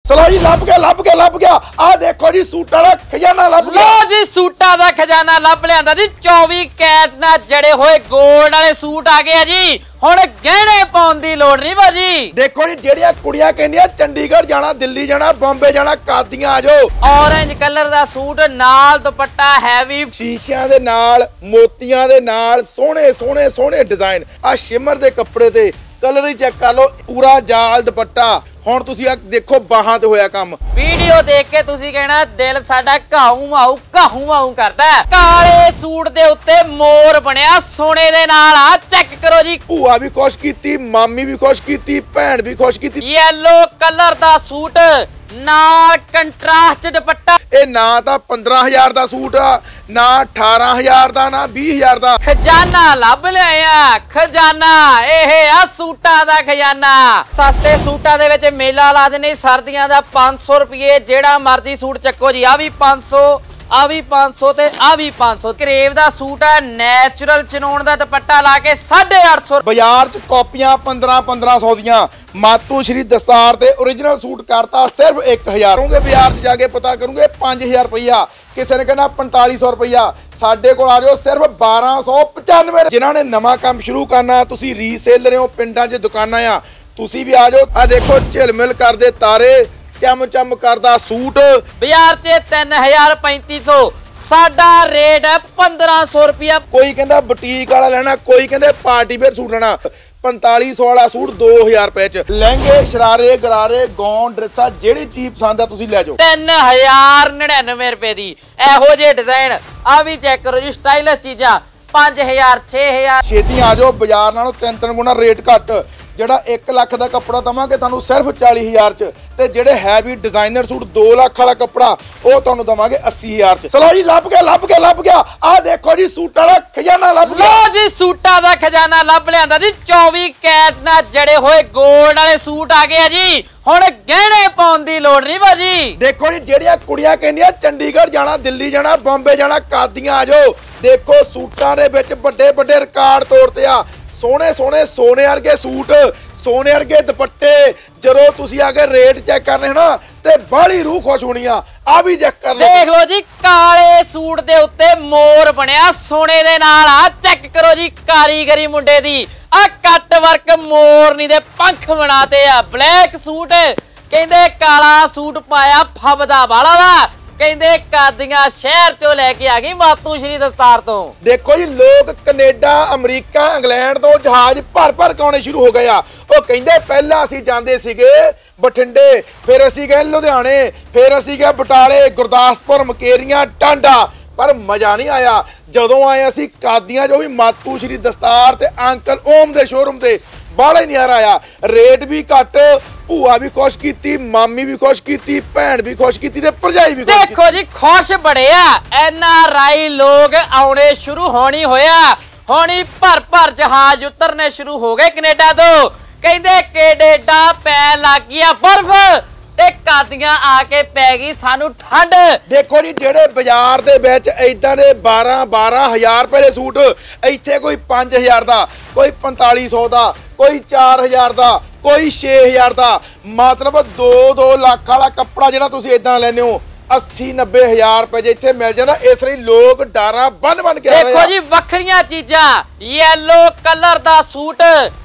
चलो जी लभ गया आ देखो जी सूटा दा खजाना लभ गया। लो जी सूटा दा खजाना लभ लियांदा जी 24 कैरेट नाल जड़े होए गोल्ड वाले सूट आ गए जी। हुण गहने पाउण दी लोड़ नहीं भाजी। देखो जी जेड़ियां कुड़ियां कहंदियां चंडीगढ़ जाना दिल्ली जाना बॉम्बे जाना कादियां आ जाओ। ऑरेंज कलर दा सूट नाल दुपट्टा हैवी शीशियां दे नाल मोतियां दे नाल सोहणे सोहणे सोहणे डिजाइन आ शिमर दे कपड़े ते कलर ही चेक कर लो पूरा जाल दुपट्टा। हुण तुसीं आ देखो बाहां ते होया काम। वीडियो देख के तुसीं कहना दिल साडा घाऊ माऊ करदा। काले सूट दे उत्ते मोर बनया सोने दे नाल आ चेक करो जी। भूआ भी खुश कीती मामी भी खुश कीती भैन भी खुश कीती। येलो कलर दा सूट नाल कंट्रास्ट दुपट्टा। ए ना तां 15,000 दा सूट आ ना 18,000 दा ना 20,000 दा। खजाना लभ लिया खजाना एह आ सूटा दा खजाना। सस्ते सूटा दे विच मेला ला देने सर्दियां दा 500 रुपये जेड़ा मर्जी सूट चक्को जी। आ भी 500 आ भी 500 ते आ भी 500। करेव दा सूट है नैचुरल चनौन दा दुपट्टा ला के 850। बाजार च कॉपियां 1500 दियां मातू श्री दस्तार ते ओरिजिनल सूट करता सिर्फ 1000। करूंगे बाजार च जाके पता करूंगे 5000 रुपया किसी ने कहना 4500 रुपया। साडे कोल आ जाओ सिर्फ 1295। जिन्हां ने नवां काम शुरू करना तुसीं रीसेलर हो पिंडां च दुकानां आ तुसीं भी आ जाओ। आ देखो झिलमिल करदे तारे चम चम करदा सूट बाजार च 3000 3500 साडा रेट है 1500 रुपया। कोई कहंदा बुटीक वाला लेना कोई कहंदे पार्टी वेयर सूट लेना। 4500 वाला सूट 2000 रुपए च लहंगे शरारे गरारे गौन ड्रेसा जेड़ी चीज पसंद है तुसीं ले जाओ। 3099 रुपए दी एहो जे डिजाइन आ भी चेक करो जी। स्टाइलिश चीजां 5000 6000। छेती आ जाओ बाजार नालों 3 गुना रेट घट। ਜਿਹੜਾ 1 ਲੱਖ ਦਾ ਕੱਪੜਾ ਦਵਾਂਗੇ ਤੁਹਾਨੂੰ ਸਿਰਫ 40000 ਚ ਤੇ ਜਿਹੜੇ ਹੈਵੀ ਡਿਜ਼ਾਈਨਰ ਸੂਟ 2 ਲੱਖ ਵਾਲਾ ਕੱਪੜਾ ਉਹ ਤੁਹਾਨੂੰ ਦਵਾਂਗੇ 80000 ਚ। ਚਲੋ ਜੀ ਲੱਭ ਗਿਆ ਆ ਦੇਖੋ ਜੀ ਸੂਟਾਂ ਦਾ ਖਜ਼ਾਨਾ ਲੱਭ ਗਿਆ। ਲੋ ਜੀ ਸੂਟਾਂ ਦਾ ਖਜ਼ਾਨਾ ਲੱਭ ਲਿਆਂਦਾ ਜੀ। 24 ਕੈਰਟ ਨਾਲ ਜੜੇ ਹੋਏ 골ਡ ਵਾਲੇ ਸੂਟ ਆ ਗਏ ਆ ਜੀ। ਹੁਣ ਗਹਿਣੇ ਪਾਉਣ ਦੀ ਲੋੜ ਨਹੀਂ ਬਾਜੀ। ਦੇਖੋ ਜੀ ਜਿਹੜੀਆਂ ਕੁੜੀਆਂ ਕਹਿੰਦੀਆਂ ਚੰਡੀਗੜ੍ਹ ਜਾਣਾ ਦਿੱਲੀ ਜਾਣਾ ਬੰਬੇ ਜਾਣਾ ਕਾਦੀਆਂ ਆ ਜਾਓ। ਦੇਖੋ ਸੂਟਾਂ ਦੇ ਵਿੱਚ ਵੱਡੇ ਵੱਡੇ ਰਿਕਾਰਡ ਤੋੜਤੇ ਆ। सोने सोने सोने वर्गे सूट सोने वर्गे दुपट्टे जदों तुसीं आके रेट चेक करने ना ते बड़ी रूह खुश होनी आ भी चेक कर लो। देख लो जी काले सूट दे उत्ते मोर बनया सोने दे नाल आ चेक करो जी। कारीगरी मुंडे दी आ कट वर्क मोरनी दे पंख बनाते आ। ब्लैक सूट कहंदे काला सूट पाया फबदा वाला वा। ਕਹਿੰਦੇ ਕਾਦੀਆਂ ਸ਼ਹਿਰ ਚੋਂ ਲੈ ਕੇ ਆ ਗਈ ਮਾਤੂ ਸ਼੍ਰੀ ਦਸਤਾਰ ਤੋਂ। ਦੇਖੋ ਜੀ ਲੋਕ ਕੈਨੇਡਾ ਅਮਰੀਕਾ ਇੰਗਲੈਂਡ ਤੋਂ ਜਹਾਜ਼ ਭਰ ਕੇ ਆਉਣੇ ਸ਼ੁਰੂ ਹੋ ਗਏ ਆ। ਉਹ ਕਹਿੰਦੇ ਪਹਿਲਾਂ ਅਸੀਂ ਜਾਂਦੇ ਸੀਗੇ ਬਠਿੰਡੇ ਫਿਰ ਅਸੀਂ ਗਏ ਲੁਧਿਆਣੇ ਫਿਰ ਅਸੀਂ ਗਏ ਬਟਾਲੇ ਗੁਰਦਾਸਪੁਰ ਮਕੇਰੀਆਂ ਟਾਂਡਾ ਪਰ ਮਜ਼ਾ ਨਹੀਂ ਆਇਆ ਜਦੋਂ ਆਏ ਅਸੀਂ ਕਾਦੀਆਂ ਜੋ ਵੀ ਮਾਤੂ ਸ਼੍ਰੀ ਦਸਤਾਰ ਤੇ ਅੰਕਲ ਓਮ ਦੇ ਸ਼ੋਰੂਮ ਤੇ ਬਾਹਲਾ ਹੀ ਨਜ਼ਾਰਾ ਆਇਆ। ਰੇਟ ਵੀ ਘੱਟ ਭੂਆ भी खुश की मामी भी खुश की भैन भी खुश की ते भरजाई भी खुश। देखो जी खुश बड़े आ NRI लोग आने शुरू होनी होया। होनी भर जहाज उतरने शुरू हो गए कनेडा तो। कहंदे कनेडा पै लग गया बर्फ ते कादियां आके पै गई सानू ठंड। देखो जी जेड़े बाजार दे विच इदां दे 12,000 रुपए दे सूट इत्थे कोई 5,000 दा कोई 4500 दा कोई 4000 दा कोई 6000 दा मतलब 2 ਲੱਖ वाला कपड़ा जेड़ा तुसीं इदां लैने हो 80-90,000 रुपए जे इत्थे मिल जांदा। इस लई लोग डारा बन के आ रहे। देखो जी वखरियां चीजां येलो कलर दा सूट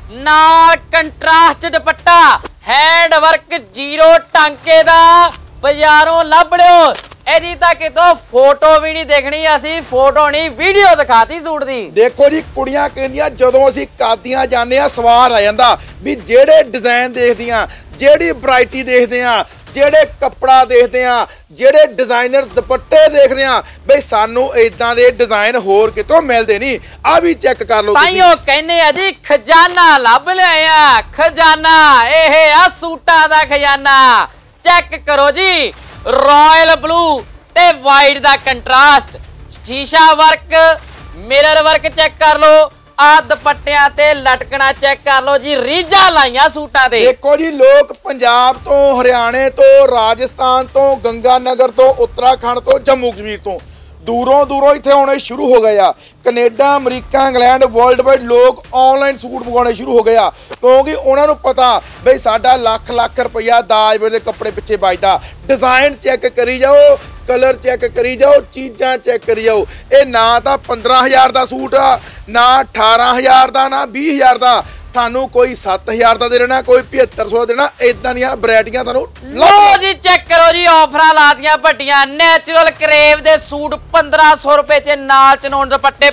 नाल कंट्रास्ट दुपट्टा हैंड वर्क जीरो टांके दा बाजारों लभ लियो। ਇਹਦੀ ਤਾਂ ਕਿਤੋਂ ਫੋਟੋ ਵੀ ਨਹੀਂ ਦੇਖਣੀ ਅਸੀਂ ਫੋਟੋ ਨਹੀਂ ਵੀਡੀਓ ਦਿਖਾਤੀ ਸੂਟ ਦੀ। ਦੇਖੋ ਜੀ ਕੁੜੀਆਂ ਕਹਿੰਦੀਆਂ ਜਦੋਂ ਅਸੀਂ ਕਾਦੀਆਂ ਜਾਂਦੇ ਆ ਸਵਾਰ ਆ ਜਾਂਦਾ ਵੀ ਜਿਹੜੇ ਡਿਜ਼ਾਈਨ ਦੇਖਦੀਆਂ ਜਿਹੜੀ ਵੈਰਾਈਟੀ ਦੇਖਦੇ ਆ ਜਿਹੜੇ ਕੱਪੜਾ ਦੇਖਦੇ ਆ ਜਿਹੜੇ ਡਿਜ਼ਾਈਨਰ ਦੁਪੱਟੇ ਦੇਖਦੇ ਆ ਬਈ ਸਾਨੂੰ ਇਦਾਂ ਦੇ ਡਿਜ਼ਾਈਨ ਹੋਰ ਕਿਤੋਂ ਮਿਲਦੇ ਨਹੀਂ। ਆ ਵੀ ਚੈੱਕ ਕਰ ਲਓ ਤਾਈਓ ਕਹਿੰਦੇ ਆ ਜੀ ਖਜ਼ਾਨਾ ਲੱਭ ਲਿਆ ਖਜ਼ਾਨਾ ਇਹ ਆ ਸੂਟਾਂ ਦਾ ਖਜ਼ਾਨਾ। ਚੈੱਕ ਕਰੋ ਜੀ रॉयल ब्लू ते वाइट दा कंट्रास्ट शीशा वर्क मिरर वर्क चेक कर लो। आ दुपट्टियां ते लटकना चेक कर लो जी। रीजा लाइया सूटां ते। देखो जी लोग पंजाब तो हरियाणे तो राजस्थान तो गंगानगर तो उत्तराखंड तो जम्मू कश्मीर तो ਦੂਰੋਂ ਦੂਰੋਂ ਇੱਥੇ ਆਉਣੇ ਸ਼ੁਰੂ ਹੋ ਗਏ ਆ। Canada, America, England, world wide ਲੋਕ ਆਨਲਾਈਨ ਸੂਟ ਮੰਗਾਉਣੇ ਸ਼ੁਰੂ ਹੋ ਗਏ ਆ, ਕਿਉਂਕਿ ਉਹਨਾਂ ਨੂੰ ਪਤਾ ਬਈ ਸਾਡਾ ਲੱਖ ਲੱਖ ਰੁਪਈਆ ਦਾਜ ਵੇਲੇ ਦੇ ਕੱਪੜੇ ਪਿੱਛੇ ਵੱਜਦਾ। ਡਿਜ਼ਾਈਨ ਚੈੱਕ ਕਰੀ ਜਾਓ, ਕਲਰ ਚੈੱਕ ਕਰੀ ਜਾਓ, ਚੀਜ਼ਾਂ ਚੈੱਕ ਕਰੀ ਜਾਓ। ਇਹ ਨਾ ਤਾਂ 15,000 ਦਾ ਸੂਟ ਆ, ਨਾ 18,000 ਦਾ, ਨਾ 20,000 ਦਾ। ਤੁਹਾਨੂੰ ਕੋਈ 7,000 ਦਾ ਦੇ ਦੇਣਾ, ਕੋਈ 7500 ਦਾ ਦੇਣਾ। ਇਦਾਂ ਦੀਆਂ ਵੈਰਾਈਟੀਆਂ ਤੁਹਾਨੂੰ ਲਓ ਜੀ, ਚੈੱਕ ਕਰੋ ਜੀ, ਆਫਰਾਂ ਲਾਤੀਆਂ ਵੱਡੀਆਂ। ਨੈਚੁਰਲ ਕਰੇਵ ਦੇ ਸੂਟ 1500 ਰੁਪਏ ਚ, ਨਾਲ ਚਨੋਣ ਦੁਪੱਟੇ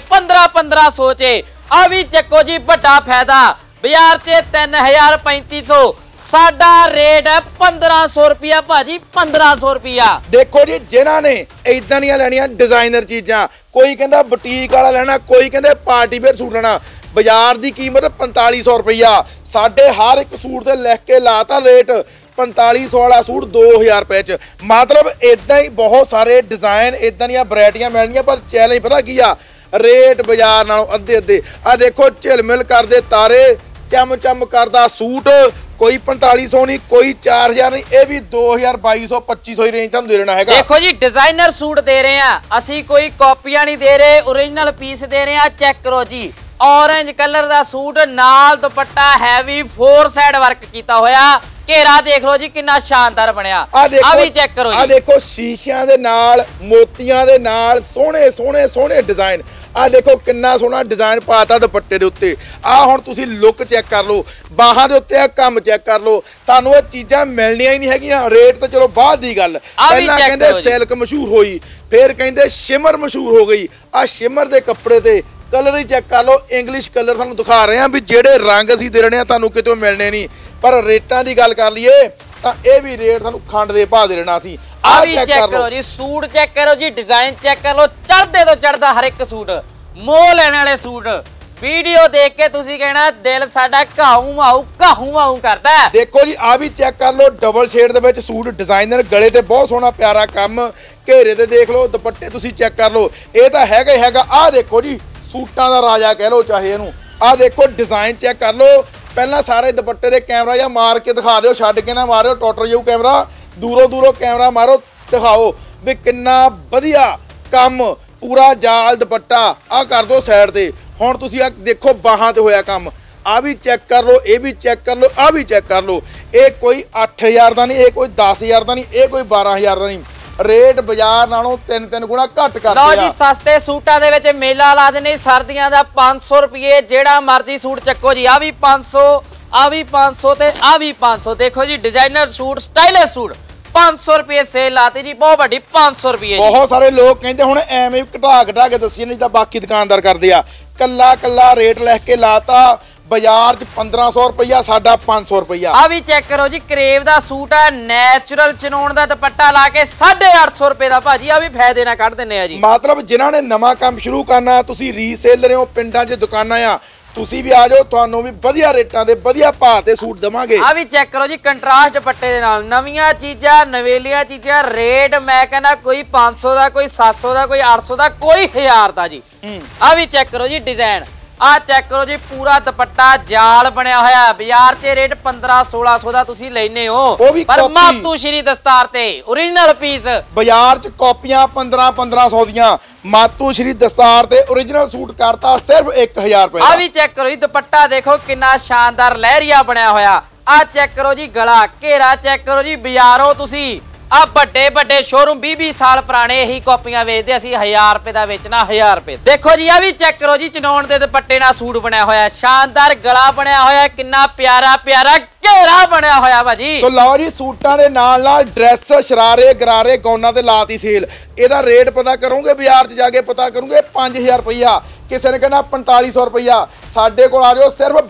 1500 ਚ। ਆ ਵੀ ਚੱਕੋ ਜੀ, ਵੱਡਾ ਫਾਇਦਾ। ਬਾਜ਼ਾਰ 'ਚ 3000 3500, ਸਾਡਾ ਰੇਟ ਹੈ 1500 ਰੁਪਿਆ ਭਾਜੀ, 1500 ਰੁਪਿਆ। ਦੇਖੋ ਜੀ, ਜਿਨ੍ਹਾਂ ਨੇ ਇਦਾਂ ਦੀਆਂ ਲੈਣੀਆਂ ਡਿਜ਼ਾਈਨਰ ਚੀਜ਼ਾਂ, ਕੋਈ ਕਹਿੰਦਾ ਬੁਟੀਕ ਵਾਲਾ ਲੈਣਾ, ਕੋਈ ਕਹਿੰਦੇ ਪਾਰਟੀ ਵੇਅਰ ਸੂਟ ਲੈਣਾ। ਬਾਜ਼ਾਰ ਦੀ ਕੀਮਤ 4500 ਰੁਪਈਆ, ਸਾਡੇ ਹਰ ਇੱਕ ਸੂਟ ਤੇ ਲਿਖ ਕੇ ਲਾਤਾ ਰੇਟ 4500 ਵਾਲਾ ਸੂਟ 2000 ਰੁਪਏ ਚ। ਮਤਲਬ ਇਦਾਂ ਹੀ ਬਹੁਤ ਸਾਰੇ ਡਿਜ਼ਾਈਨ, ਇਦਾਂ ਦੀਆਂ ਵੈਰਾਈਟੀਆਂ ਮਿਲਣੀਆਂ, ਪਰ ਚੈਲੰਜ ਪਤਾ ਕੀ ਆ, ਰੇਟ ਬਾਜ਼ਾਰ ਨਾਲੋਂ ਅੱਧੇ ਅੱਧੇ। ਆ ਦੇਖੋ, ਝਿਲਮਿਲ ਕਰਦੇ ਤਾਰੇ, ਚਮ ਚਮ ਕਰਦਾ ਸੂਟ, ਕੋਈ 4500 ਨਹੀਂ, ਕੋਈ 4000 ਨਹੀਂ, ਇਹ ਵੀ 2000 2200 2500 ਹੀ ਰੇਂਜ ਤੁਹਾਨੂੰ ਦੇ ਦੇਣਾ ਹੈਗਾ। ਦੇਖੋ ਜੀ, ਡਿਜ਼ਾਈਨਰ ਸੂਟ ਦੇ ਰਹੇ ਆ ਅਸੀਂ, ਕੋਈ ਕਾਪੀਆਂ ਨਹੀਂ ਦੇ ਰਹੇ, ਓਰੀਜਨਲ ਪੀਸ ਦੇ ਰਹੇ ਆ। ਚੈੱਕ ਕਰੋ ਜੀ, ऑरेंज कलर ਦਾ ਸੂਟ, ਨਾਲ ਦੁਪੱਟਾ ਹੈਵੀ 4 ਸਾਈਡ ਵਰਕ ਕੀਤਾ ਹੋਇਆ। ਘੇਰਾ ਦੇਖ ਲਓ ਜੀ, ਕਿੰਨਾ ਸ਼ਾਨਦਾਰ ਬਣਿਆ। ਆ ਵੀ ਚੈੱਕ ਕਰੋ ਜੀ, ਆ ਦੇਖੋ, ਸ਼ੀਸ਼ਿਆਂ ਦੇ ਨਾਲ, ਮੋਤੀਆਂ ਦੇ ਨਾਲ ਸੋਹਣੇ ਸੋਹਣੇ ਸੋਹਣੇ ਡਿਜ਼ਾਈਨ। ਆ ਦੇਖੋ ਕਿੰਨਾ ਸੋਹਣਾ ਡਿਜ਼ਾਈਨ ਪਾਤਾ ਦੁਪੱਟੇ ਦੇ ਉੱਤੇ। ਆ ਹੁਣ ਤੁਸੀਂ ਲੁੱਕ ਚੈੱਕ ਕਰ ਲਓ, ਬਾਹਾਂ ਦੇ ਉੱਤੇ ਆ ਕੰਮ ਚੈੱਕ ਕਰ ਲਓ। ਤੁਹਾਨੂੰ ਇਹ ਚੀਜ਼ਾਂ ਮਿਲਣੀਆਂ ਹੀ ਨਹੀਂ ਹੈਗੀਆਂ। ਰੇਟ ਤਾਂ ਚਲੋ ਬਾਅਦ ਦੀ ਗੱਲ, ਪਹਿਲਾਂ ਕਹਿੰਦੇ ਸਿਲਕ ਮਸ਼ਹੂਰ ਹੋਈ, ਫਿਰ ਕਹਿੰਦੇ ਸ਼ਿਮਰ ਮਸ਼ਹੂਰ ਹੋ ਗਈ। ਆ ਸ਼ਿਮਰ ਦੇ ਕੱਪੜੇ ਤੇ ਕਲਰ ਹੀ ਚੈੱਕ ਕਰ ਲਓ, ਇੰਗਲਿਸ਼ ਕਲਰ ਤੁਹਾਨੂੰ ਦਿਖਾ ਰਹੇ ਆ ਵੀ ਜਿਹੜੇ ਰੰਗ ਅਸੀਂ ਦੇ ਰਹੇ ਆ ਤੁਹਾਨੂੰ ਕਿਤੋਂ ਮਿਲਣੇ ਨਹੀਂ। ਪਰ ਰੇਟਾਂ ਦੀ ਗੱਲ ਕਰ ਲਈਏ ਤਾਂ ਇਹ ਵੀ ਰੇਟ ਤੁਹਾਨੂੰ ਖੰਡ ਦੇ ਭਾਅ ਦੇ ਦੇਣਾ ਸੀ। ਆ ਵੀ ਚੈੱਕ ਕਰੋ ਜੀ, ਸੂਟ ਚੈੱਕ ਕਰੋ ਜੀ, ਡਿਜ਼ਾਈਨ ਚੈੱਕ ਕਰ ਲਓ, ਚੜ੍ਹਦੇ ਤੋਂ ਚੜ੍ਹਦਾ ਹਰ ਇੱਕ ਸੂਟ, ਮੋਹ ਲੈਣ ਵਾਲੇ ਸੂਟ। ਵੀਡੀਓ ਦੇਖ ਕੇ ਤੁਸੀਂ ਕਹਿਣਾ ਦਿਲ ਸਾਡਾ ਘਾਊ ਮਾਊ ਕਰਦਾ। ਦੇਖੋ ਜੀ, ਆ ਵੀ ਚੈੱਕ ਕਰ ਲਓ, ਡਬਲ ਸ਼ੇਡ ਦੇ ਵਿੱਚ ਸੂਟ, ਡਿਜ਼ਾਈਨਰ, ਗਲੇ ਤੇ ਬਹੁਤ ਸੋਹਣਾ ਪਿਆਰਾ ਕੰਮ, ਘੇਰੇ ਤੇ ਦੇਖ ਲਓ, ਦੁਪੱਟੇ ਤੁਸੀਂ ਚੈੱਕ ਕਰ ਲਓ। ਇਹ ਤਾਂ ਹੈਗਾ ਹੀ ਹੈਗਾ। ਆ ਦੇਖੋ ਜੀ, ਸੂਟਾਂ ਦਾ ਰਾਜਾ ਕਹਿ ਲਓ ਚਾਹੇ ਇਹਨੂੰ। ਆ ਦੇਖੋ, ਡਿਜ਼ਾਈਨ ਚੈੱਕ ਕਰ ਲਓ। ਪਹਿਲਾਂ ਸਾਰੇ ਦੁਪੱਟੇ ਦੇ ਕੈਮਰਾ ਜਾਂ ਮਾਰ ਕੇ ਦਿਖਾ ਦਿਓ, ਛੱਡ ਕੇ ਨਾ ਮਾਰਿਓ, ਟੁੱਟ ਜਾਊ ਕੈਮਰਾ। ਦੂਰੋਂ ਦੂਰੋਂ ਕੈਮਰਾ ਮਾਰੋ, ਦਿਖਾਓ ਵੀ ਕਿੰਨਾ ਵਧੀਆ ਕੰਮ, ਪੂਰਾ ਜਾਲ ਦੁਪੱਟਾ। ਆ ਕਰ ਦਿਓ ਸਾਈਡ ਤੇ। ਹੁਣ ਤੁਸੀਂ ਆ ਦੇਖੋ, ਬਾਹਾਂ ਤੇ ਹੋਇਆ ਕੰਮ। ਆ ਵੀ ਚੈੱਕ ਕਰ ਲਓ, ਇਹ ਵੀ ਚੈੱਕ ਕਰ ਲਓ, ਆ ਵੀ ਚੈੱਕ ਕਰ ਲਓ। ਇਹ ਕੋਈ 8000 ਦਾ ਨਹੀਂ, ਇਹ ਕੋਈ 10000 ਦਾ ਨਹੀਂ, ਇਹ ਕੋਈ 12000 ਦਾ ਨਹੀਂ। ਰੇਟ ਬਾਜ਼ਾਰ ਨਾਲੋਂ 3-3 ਗੁਣਾ ਘੱਟ ਕਰਦੇ ਆ। ਲਓ ਜੀ, ਸਸਤੇ ਸੂਟਾਂ ਦੇ ਵਿੱਚ ਮੇਲਾ ਲਾ ਦਿੰਦੇ ਸਰਦੀਆਂ ਦਾ। 500 ਰੁਪਏ ਜਿਹੜਾ ਮਰਜ਼ੀ ਸੂਟ ਚੱਕੋ ਜੀ। ਆ ਵੀ 500, ਆ ਵੀ 500 ਤੇ ਆ ਵੀ 500। ਦੇਖੋ ਜੀ, ਡਿਜ਼ਾਈਨਰ ਸੂਟ, ਸਟਾਈਲਿਸ਼ ਸੂਟ 500 ਰੁਪਏ ਸੇਲ ਲਾਤੀ ਜੀ, ਬਹੁਤ ਵੱਡੀ 500 ਰੁਪਏ। ਬਹੁਤ ਸਾਰੇ ਲੋਕ ਕਹਿੰਦੇ ਹੁਣ ਐਵੇਂ ਘਟਾ ਕੇ ਦੱਸੀ, ਨਹੀਂ ਤਾਂ ਬਾਕੀ ਦੁਕਾਨਦਾਰ ਕਰਦੇ ਆ। ਕੱਲਾ ਕੱਲਾ ਰੇਟ ਲਿਖ ਕੇ ਲਾਤਾ। ਬਾਜ਼ਾਰ 'ਚ 1500 ਰੁਪਈਆ, ਸਾਡਾ 500 ਰੁਪਈਆ। ਆ ਵੀ ਚੈੱਕ ਕਰੋ ਜੀ, ਕਰੇਵ ਦਾ ਸੂਟ ਆ, ਨੈਚੁਰਲ ਚਨੋਣ ਦਾ ਦੁਪੱਟਾ ਲਾ ਕੇ 850 ਰੁਪਏ ਦਾ ਭਾਜੀ। ਆ ਵੀ ਫਾਇਦੇ ਨਾਲ ਕੱਢ ਦਿੰਨੇ ਆ ਜੀ। ਮਤਲਬ ਜਿਨ੍ਹਾਂ ਨੇ ਨਵਾਂ ਕੰਮ ਸ਼ੁਰੂ ਕਰਨਾ, ਤੁਸੀਂ ਰੀਸੇਲਰ ਹੋ, ਪਿੰਡਾਂ 'ਚ ਦੁਕਾਨਾਂ ਆ, ਤੁਸੀਂ ਵੀ ਆ ਜਾਓ, ਤੁਹਾਨੂੰ ਵੀ ਵਧੀਆ ਰੇਟਾਂ ਦੇ ਵਧੀਆ ਭਾਅ ਤੇ ਸੂਟ ਦਵਾਂਗੇ। ਆ ਵੀ ਚੈੱਕ ਕਰੋ ਜੀ, ਕੰਟਰਾਸਟ ਦੁਪੱਟੇ ਦੇ ਨਾਲ, ਨਵੀਆਂ ਚੀਜ਼ਾਂ, ਨਵੇਲੀਆਂ ਚੀਜ਼ਾਂ। ਰੇਟ ਮੈਂ ਕਹਿੰਦਾ ਕੋਈ 500 ਦਾ, ਕੋਈ 700 ਦਾ, ਕੋਈ 800 ਦਾ, ਕੋਈ 1000 ਦਾ ਜੀ। ਆ ਵੀ ਚੈੱਕ ਕਰੋ ਜੀ, ਡਿਜ਼ਾਈਨ ਆ ਚੈੱਕ ਕਰੋ ਜੀ, ਪੂਰਾ ਦੁਪੱਟਾ ਜਾਲ ਬਣਿਆ ਹੋਇਆ। ਬਾਜ਼ਾਰ 'ਚ ਰੇਟ 1500-1600 ਦਾ ਤੁਸੀਂ ਲੈਨੇ ਹੋ, ਪਰ ਮਾਤੂ ਸ਼੍ਰੀ ਦਸਤਾਰ ਤੇ ਓਰੀਜਨਲ ਪੀਸ ਬਾਜ਼ਾਰ 'ਚ ਕਾਪੀਆਂ 1500 ਦੀਆਂ, ਮਾਤੂ ਸ਼੍ਰੀ ਦਸਤਾਰ ਤੇ ਓਰੀਜਨਲ ਸੂਟ ਕਰਤਾ ਸਿਰਫ 1000 ਰੁਪਏ। ਆ ਵੀ ਚੈੱਕ ਕਰੋ ਜੀ, ਦੁਪੱਟਾ ਦੇਖੋ ਕਿੰਨਾ ਸ਼ਾਨਦਾਰ ਲਹਿਰੀਆ ਬਣਿਆ ਹੋਇਆ। ਆ ਚੈੱਕ ਕਰੋ ਜੀ, ਗਲਾ, ਘੇਰਾ ਚੈੱਕ ਕਰੋ ਜੀ। ਬਾਜ਼ਾਰੋਂ ਤੁਸੀਂ ਆ ਵੱਡੇ ਸ਼ੋਰੂਮ 20 ਸਾਲ ਪੁਰਾਣੇ ਇਹੀ ਕਾਪੀਆਂ ਵੇਚਦੇ, ਅਸੀਂ 1000 ਰੁਪਏ ਦਾ ਵੇਚਣਾ, 1000 ਰੁਪਏ। ਦੇਖੋ ਜੀ, ਆ ਵੀ ਚੈੱਕ ਕਰੋ ਜੀ, ਚਨੋਣ ਦੇ ਦੁਪੱਟੇ ਨਾਲ ਸੂਟ ਬਣਿਆ ਹੋਇਆ, ਸ਼ਾਨਦਾਰ ਗਲਾ ਬਣਿਆ ਹੋਇਆ, ਕਿੰਨਾ ਪਿਆਰਾ ਘੇਰਾ ਬਣਿਆ ਹੋਇਆ ਭਾਜੀ। ਸੋ ਲਓ ਜੀ, ਸੂਟਾਂ ਦੇ ਨਾਲ ਨਾਲ ਡਰੈਸ, ਸ਼ਰਾਰੇ, ਗਰਾਰੇ, ਗੌਨਾਂ ਤੇ ਲਾਤੀ ਸੇਲ। ਇਹਦਾ ਰੇਟ ਪਤਾ ਕਰੋਗੇ, ਬਾਜ਼ਾਰ 'ਚ ਜਾ ਕੇ ਪਤਾ ਕਰੋਗੇ, 5000 ਰੁਪਈਆ, ਕਿਸੇ ਨੇ ਕਹਿੰਦਾ 4500 ਰੁਪਈਆ। ਸਾਡੇ ਕੋਲ ਆ ਜਾਓ, ਸਿਰਫ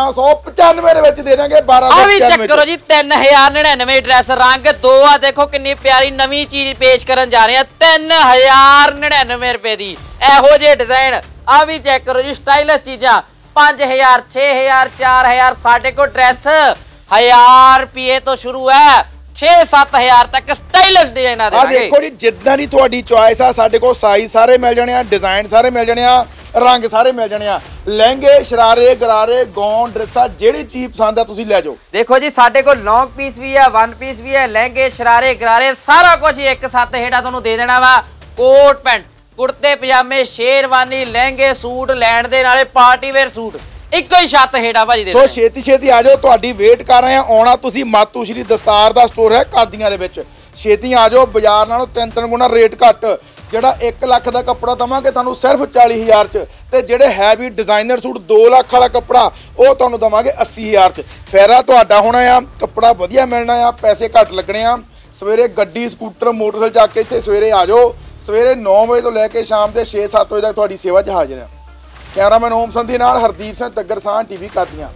1295 ਦੇ ਵਿੱਚ ਦੇ ਦਾਂਗੇ। 1295। ਆ ਵੀ ਚੈੱਕ ਕਰੋ ਜੀ, 3099 ਡਰੈਸ, ਰੰਗ 2 ਆ। ਦੇਖੋ ਕਿੰਨੀ ਪਿਆਰੀ ਨਵੀਂ ਚੀਜ਼ ਪੇਸ਼ ਕਰਨ ਜਾ ਰਹੇ ਆ, 3099 ਰੁਪਏ ਦੀ। ਇਹੋ ਜਿਹੇ ਡਿਜ਼ਾਈਨ। ਆ ਵੀ ਚੈੱਕ ਕਰੋ ਜੀ, ਸਟਾਈਲਿਸ਼ ਚੀਜ਼ਾਂ 5000, 6000, 4000। ਸਾਡੇ ਕੋਲ ਡਰੈਸ 1000 ਰੁਪਏ ਤੋਂ ਸ਼ੁਰੂ ਹੈ, 6-7000 ਤੱਕ ਸਟਾਈਲਿਸ਼ ਡਿਜ਼ਾਈਨਾਂ ਦੇ। ਆ ਦੇਖੋ ਜੀ, ਜਿੱਦਾਂ ਦੀ ਤੁਹਾਡੀ ਚੁਆਇਸ ਆ, ਸਾਡੇ ਕੋਲ ਸਾਈਜ਼ ਸਾਰੇ ਮਿਲ ਜਾਣੇ ਆ, ਡਿਜ਼ਾਈਨ ਸਾਰੇ ਮਿਲ ਜਾਣੇ ਆ, ਰੰਗ ਸਾਰੇ ਮਿਲ ਜਾਣੇ ਆ। ਲਹਿੰਗੇ, ਸ਼ਰਾਰੇ, ਗਰਾਰੇ, ਗੌਨ, ਡਰੈਸਾਂ, ਜਿਹੜੀ ਚੀਜ਼ ਪਸੰਦ ਆ ਤੁਸੀਂ ਲੈ ਜਾਓ। ਦੇਖੋ ਜੀ, ਸਾਡੇ ਕੋਲ ਲੌਂਗ ਪੀਸ ਵੀ ਹੈ, 1 ਪੀਸ ਵੀ ਹੈ, ਲਹਿੰਗੇ, ਸ਼ਰਾਰੇ, ਗਰਾਰੇ, ਸਾਰਾ ਕੁਝ ਇੱਕ ਸੱਤ ਹੇਠਾਂ ਤੁਹਾਨੂੰ ਦੇ ਦੇਣਾ ਵਾ। ਕੋਟ ਪੈਂਟ ਕੁੜਤੇ ਪਜਾਮੇ, ਸ਼ੇਰਵਾਨੀ, ਲਹਿੰਗੇ, ਸੂਟ ਲੈਣ ਦੇ ਨਾਲੇ ਪਾਰਟੀ ਵੇਅਰ ਸੂਟ ਇੱਕੋ ਹੀ ਛੱਤ ਹੇਠਾਂ ਭਾਜੀ ਦੇ ਸੋ ਛੇਤੀ ਛੇਤੀ ਆ ਜਾਓ, ਤੁਹਾਡੀ ਵੇਟ ਕਰ ਰਹੇ ਆ। ਆਉਣਾ ਤੁਸੀਂ ਮਾਤੂ ਸ਼੍ਰੀ ਦਸਤਾਰ ਦਾ ਸਟੋਰ ਹੈ ਕਾਦੀਆਂ ਦੇ ਵਿੱਚ। ਛੇਤੀ ਆ ਜਾਓ, ਬਾਜ਼ਾਰ ਨਾਲੋਂ 3-3 ਗੁਣਾ ਰੇਟ ਘੱਟ। ਜਿਹੜਾ 1 ਲੱਖ ਦਾ ਕੱਪੜਾ ਦਵਾਂਗੇ ਤੁਹਾਨੂੰ ਸਿਰਫ 40,000 ਚ, ਤੇ ਜਿਹੜੇ ਹੈਵੀ ਡਿਜ਼ਾਈਨਰ ਸੂਟ 2 ਲੱਖ ਵਾਲਾ ਕੱਪੜਾ ਉਹ ਤੁਹਾਨੂੰ ਦਵਾਂਗੇ 80,000 ਚ। ਫਾਇਦਾ ਤੁਹਾਡਾ ਹੋਣਾ ਆ, ਕੱਪੜਾ ਵਧੀਆ ਮਿਲਣਾ ਆ, ਪੈਸੇ ਘੱਟ ਲੱਗਣੇ ਆ। ਸਵੇਰੇ ਗੱਡੀ, ਸਕੂਟਰ, ਮੋਟਰਸਾਈਕਲ ਚੱਕ ਕੇ ਇੱਥੇ ਸਵੇਰੇ ਆ ਜਾਓ। ਸਵੇਰੇ 9 ਵਜੇ ਤੋਂ ਲੈ ਕੇ ਸ਼ਾਮ ਦੇ 6-7 ਵਜੇ ਤੱਕ ਤੁਹਾਡੀ ਸੇਵਾ 'ਚ ਹਾਜ਼ਰ ਆ। ਕੈਮਰਾਮੈਨ ਓਮ ਸੰਧੀ ਨਾਲ ਹਰਦੀਪ ਸਿੰਘ ਤੱਗਰ ਸਾਹ, ਟੀਵੀ ਕਾਦੀਆਂ।